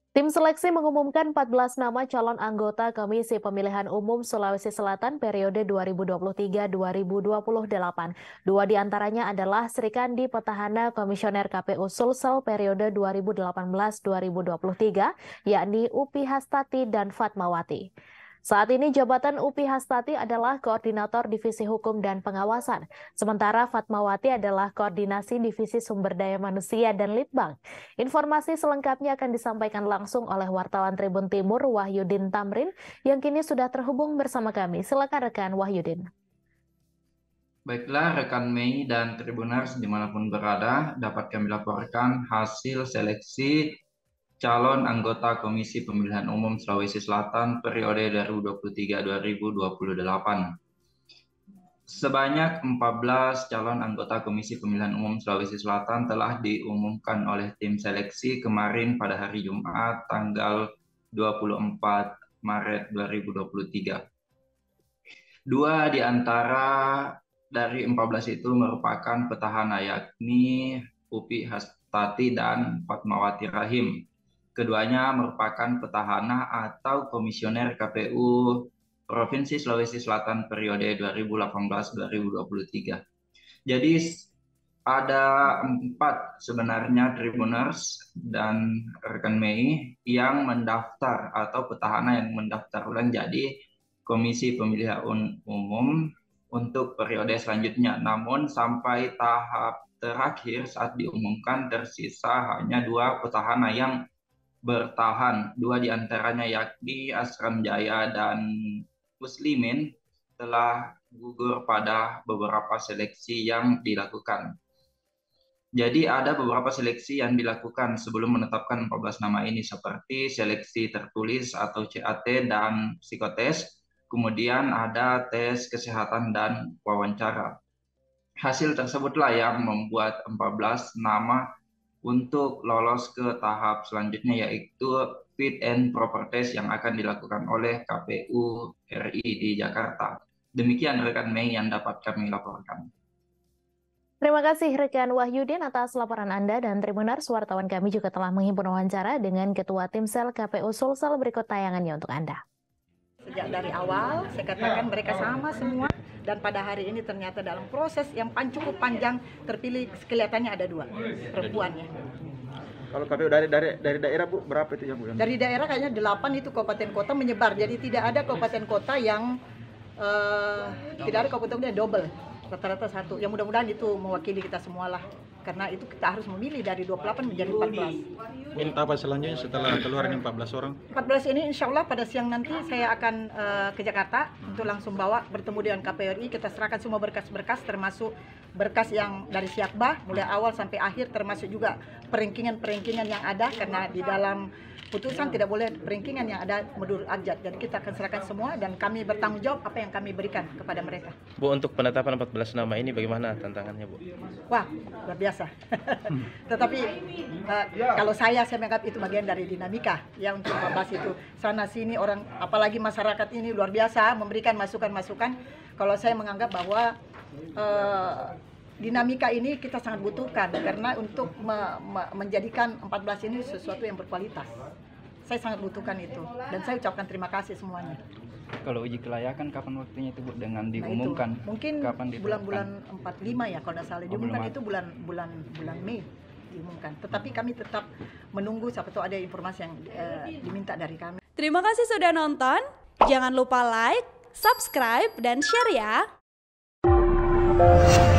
Tim seleksi mengumumkan 14 nama calon anggota Komisi Pemilihan Umum Sulawesi Selatan periode 2023-2028. Dua di antaranya adalah Sri Kandi Petahana Komisioner KPU Sulsel periode 2018-2023, yakni Upi Hastati dan Fatmawati. Saat ini jabatan Upi Hastati adalah Koordinator Divisi Hukum dan Pengawasan, sementara Fatmawati adalah Koordinasi Divisi Sumber Daya Manusia dan Litbang. Informasi selengkapnya akan disampaikan langsung oleh wartawan Tribun Timur Wahyudin Tamrin yang kini sudah terhubung bersama kami. Silakan rekan Wahyudin. Baiklah rekan Mei dan Tribuners dimanapun berada, dapat kami laporkan hasil seleksi calon anggota Komisi Pemilihan Umum Sulawesi Selatan periode 2023-2028. Sebanyak 14 calon anggota Komisi Pemilihan Umum Sulawesi Selatan telah diumumkan oleh tim seleksi kemarin pada hari Jumat tanggal 24 Maret 2023. Dua di antara dari 14 itu merupakan petahana, yakni Upi Hastati dan Fatmawati Rahim. Keduanya merupakan petahana atau komisioner KPU Provinsi Sulawesi Selatan periode 2018-2023. Jadi ada 4 sebenarnya Tribuners dan rekan Mei yang mendaftar atau petahana yang mendaftar ulang jadi Komisi Pemilihan Umum untuk periode selanjutnya. Namun sampai tahap terakhir saat diumumkan tersisa hanya 2 petahana yang bertahan. 2 diantaranya yakni Asram Jaya dan Muslimin telah gugur pada beberapa seleksi yang dilakukan. Jadi ada beberapa seleksi yang dilakukan sebelum menetapkan 14 nama ini seperti seleksi tertulis atau CAT dan psikotes, kemudian ada tes kesehatan dan wawancara. Hasil tersebutlah yang membuat 14 nama untuk lolos ke tahap selanjutnya, yaitu fit and proper test yang akan dilakukan oleh KPU RI di Jakarta. Demikian rekan Mei yang dapat kami laporkan. Terima kasih rekan Wahyudin atas laporan Anda dan Tribuners. Wartawan kami juga telah menghimpun wawancara dengan Ketua Timsel KPU Sulsel. Berikut tayangannya untuk Anda. Sejak dari awal saya katakan mereka sama semua, dan pada hari ini ternyata dalam proses yang cukup panjang terpilih kelihatannya ada 2 perempuannya. Kalau KPU dari daerah Bu, berapa itu ya Bu? Dari daerah kayaknya 8 itu kabupaten kota menyebar, jadi tidak ada kabupaten kota yang tidak ada kabupaten kota yang double, rata-rata 1. Ya mudah-mudahan itu mewakili kita semua lah, karena itu kita harus memilih dari 28 menjadi 14. Ini tahap selanjutnya setelah keluar ini 14 orang? 14 ini insya Allah pada siang nanti saya akan ke Jakarta untuk langsung bawa bertemu dengan KPU RI. Kita serahkan semua berkas-berkas, termasuk berkas yang dari Siakbah mulai awal sampai akhir, termasuk juga peringkingan yang ada, karena di dalam putusan tidak boleh peringkingan yang ada menurut abjad. Jadi kita akan serahkan semua dan kami bertanggung jawab apa yang kami berikan kepada mereka. Bu, untuk penetapan 14 nama ini bagaimana tantangannya, Bu? Wah, luar biasa. Tetapi kalau saya menganggap itu bagian dari dinamika ya, untuk membahas itu sana sini orang, apalagi masyarakat ini luar biasa memberikan masukan-masukan. Kalau saya menganggap bahwa dinamika ini kita sangat butuhkan, karena untuk menjadikan 14 ini sesuatu yang berkualitas. Saya sangat butuhkan itu, dan saya ucapkan terima kasih semuanya. Kalau uji kelayakan kapan waktunya itu Bu, dengan diumumkan? Itu, mungkin bulan-bulan 45 ya kalau tidak salah diumumkan. Itu bulan Mei diumumkan. Tetapi kami tetap menunggu siapa tahu ada informasi yang diminta dari kami. Terima kasih sudah nonton. Jangan lupa like, subscribe, dan share ya.